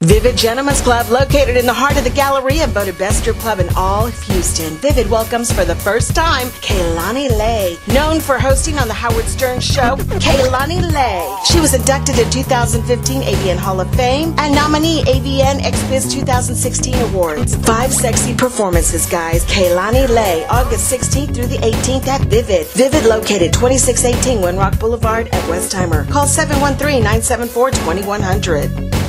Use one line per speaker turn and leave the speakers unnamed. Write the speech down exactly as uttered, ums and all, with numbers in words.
Vivid Gentlemen's Club, located in the heart of the Galleria, voted best strip club in all of Houston. Vivid welcomes for the first time Kaylani Lei, known for hosting on the Howard Stern show. Kaylani Lei. She was inducted in two thousand fifteen A V N Hall of Fame and nominee A V N X Biz two thousand sixteen Awards. Five sexy performances, guys. Kaylani Lei, August sixteenth through the eighteenth at Vivid. Vivid located twenty-six eighteen Winrock Boulevard at Westheimer. Call seven one three, nine seven four, two one zero zero.